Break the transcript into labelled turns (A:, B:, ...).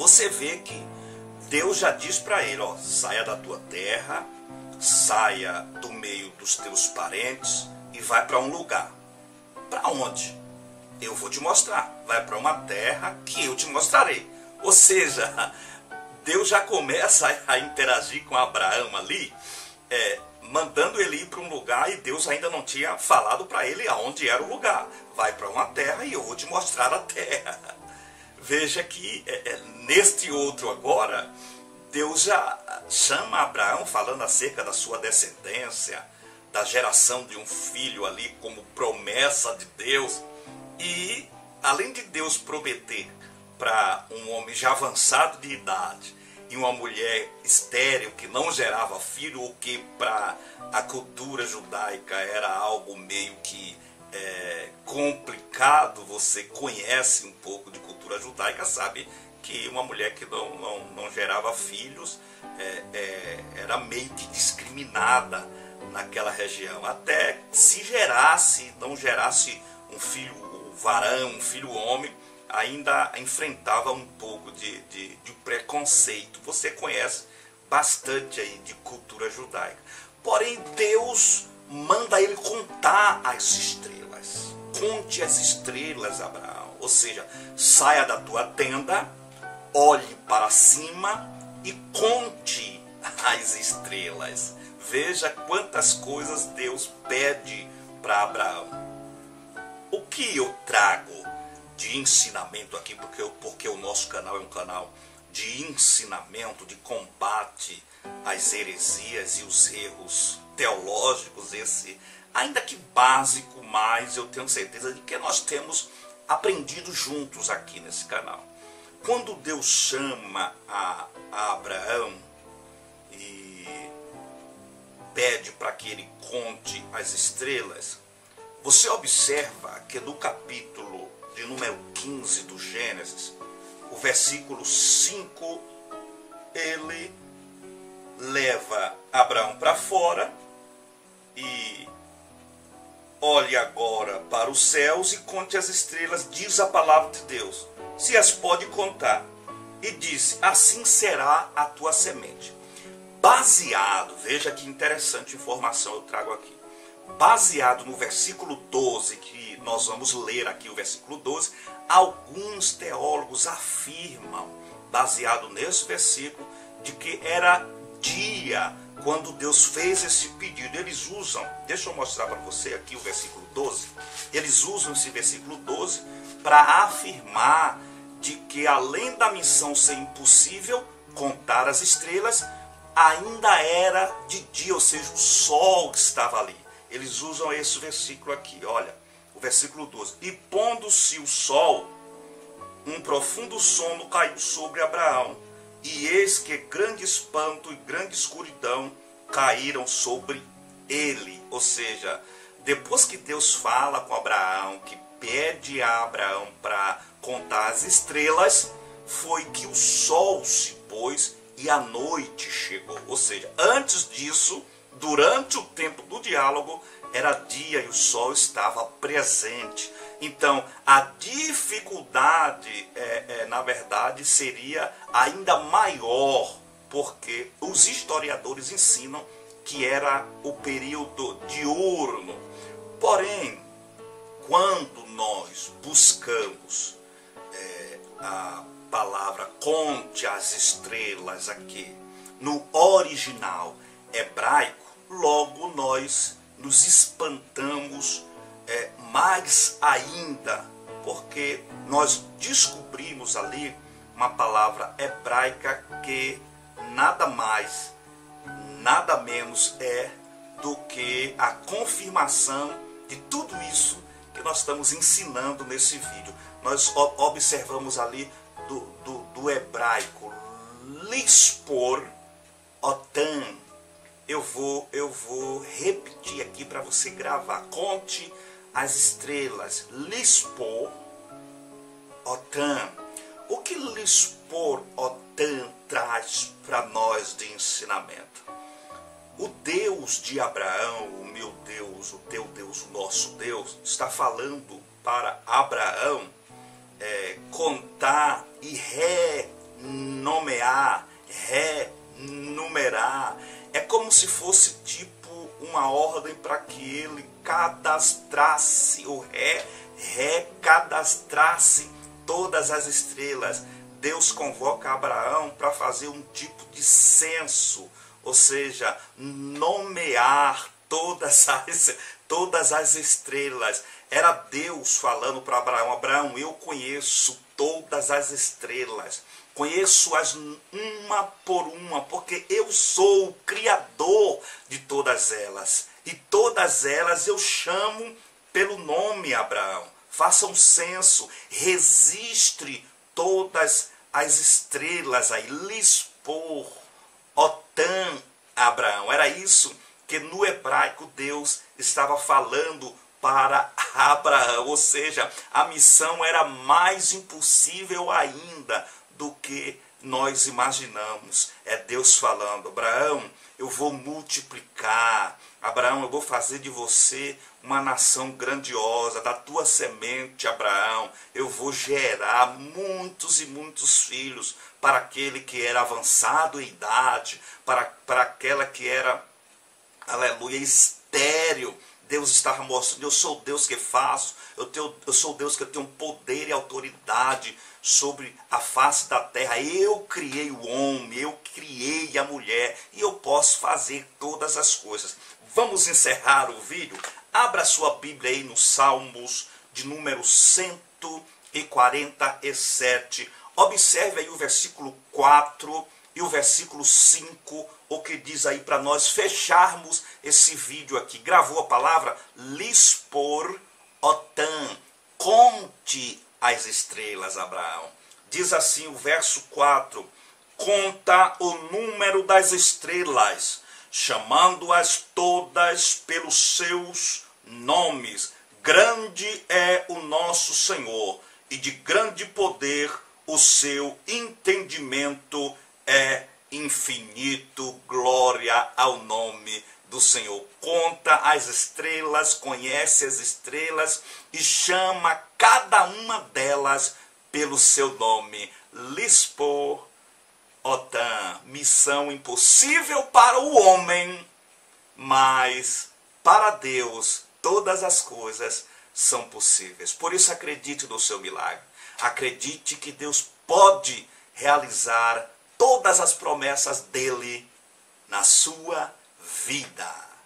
A: você vê que Deus já diz para ele, ó, saia da tua terra, saia do meio dos teus parentes e vai para um lugar. Para onde? Eu vou te mostrar. Vai para uma terra que eu te mostrarei. Ou seja, Deus já começa a interagir com Abraão ali, mandando ele ir para um lugar, e Deus ainda não tinha falado para ele aonde era o lugar. Vai para uma terra e eu vou te mostrar a terra. Veja que neste outro agora, Deus já chama Abraão falando acerca da sua descendência, da geração de um filho ali como promessa de Deus. E além de Deus prometer para um homem já avançado de idade e uma mulher estéril que não gerava filho, o que para a cultura judaica era algo meio que complicado. Você conhece um pouco de cultura judaica, sabe que uma mulher que não gerava filhos era meio que discriminada naquela região. Até se gerasse, não gerasse um filho varão, um filho homem, ainda enfrentava um pouco de preconceito. Você conhece bastante aí de cultura judaica. Porém, Deus manda ele contar as estrelas. Conte as estrelas, Abraão. Ou seja, saia da tua tenda, olhe para cima e conte as estrelas. Veja quantas coisas Deus pede para Abraão. O que eu trago de ensinamento aqui, porque o nosso canal é um canal de ensinamento, de combate às heresias e os erros teológicos, esse ainda que básico, mas eu tenho certeza de que nós temos aprendido juntos aqui nesse canal. Quando Deus chama a Abraão e pede para que ele conte as estrelas, você observa que no capítulo de número 15 do Gênesis, o versículo 5, ele leva Abraão para fora e olhe agora para os céus e conte as estrelas, diz a palavra de Deus, se as pode contar. E disse, assim será a tua semente. Baseado, veja que interessante informação eu trago aqui. Baseado no versículo 12, que nós vamos ler aqui o versículo 12, alguns teólogos afirmam, baseado nesse versículo, de que era dia quando Deus fez esse pedido. Eles usam, deixa eu mostrar para você aqui o versículo 12, eles usam esse versículo 12 para afirmar de que além da missão ser impossível contar as estrelas, ainda era de dia, ou seja, o sol que estava ali. Eles usam esse versículo aqui, olha, o versículo 12. E pondo-se o sol, um profundo sono caiu sobre Abraão, e eis que grande espanto e grande escuridão caíram sobre ele. Ou seja, depois que Deus fala com Abraão, que pede a Abraão para contar as estrelas, foi que o sol se pôs e a noite chegou. Ou seja, antes disso, durante o tempo do diálogo, era dia e o sol estava presente. Então, a dificuldade, na verdade, seria ainda maior, porque os historiadores ensinam que era o período diurno. Porém, quando nós buscamos a palavra conte as estrelas aqui, no original hebraico, logo nós nos espantamos mais ainda, porque nós descobrimos ali uma palavra hebraica que nada mais, nada menos é do que a confirmação de tudo isso que nós estamos ensinando nesse vídeo. Nós observamos ali do hebraico lispor otan. Eu vou repetir aqui para você gravar. Conte as estrelas. Lispor otan. O que lispor otan traz para nós de ensinamento? O Deus de Abraão, o meu Deus, o teu Deus, o nosso Deus, está falando para Abraão contar e como se fosse tipo uma ordem para que ele cadastrasse, ou recadastrasse todas as estrelas. Deus convoca Abraão para fazer um tipo de censo, ou seja, nomear todas as estrelas. Era Deus falando para Abraão: Abraão, eu conheço todas as estrelas, conheço-as uma por uma, porque eu sou o Criador de todas elas. E todas elas eu chamo pelo nome, Abraão. Faça um censo, registre todas as estrelas aí, Lispor, Otã, Abraão. Era isso que no hebraico Deus estava falando para Abraão, ou seja, a missão era mais impossível ainda do que nós imaginamos. É Deus falando: Abraão, eu vou multiplicar, Abraão, eu vou fazer de você uma nação grandiosa, da tua semente, Abraão, eu vou gerar muitos e muitos filhos, para aquele que era avançado em idade, para aquela que era, aleluia, estéril. Deus estava mostrando: eu sou o Deus que faço, eu sou o Deus que tenho poder e autoridade sobre a face da terra. Eu criei o homem, eu criei a mulher, e eu posso fazer todas as coisas. Vamos encerrar o vídeo. Abra sua Bíblia aí no Salmos de número 147. Observe aí o versículo 4 e o versículo 5, o que diz aí para nós fecharmos esse vídeo aqui. Gravou a palavra? Lispor Otã. Conte as estrelas, Abraão. Diz assim o verso 4: conta o número das estrelas, chamando-as todas pelos seus nomes. Grande é o nosso Senhor, e de grande poder o seu entendimento é infinito. Glória ao nome do Senhor. Conta as estrelas, conhece as estrelas e chama cada uma delas pelo seu nome. Lispor Otã. Missão impossível para o homem, mas para Deus todas as coisas são possíveis. Por isso, acredite no seu milagre. Acredite que Deus pode realizar todas as promessas dele na sua vida.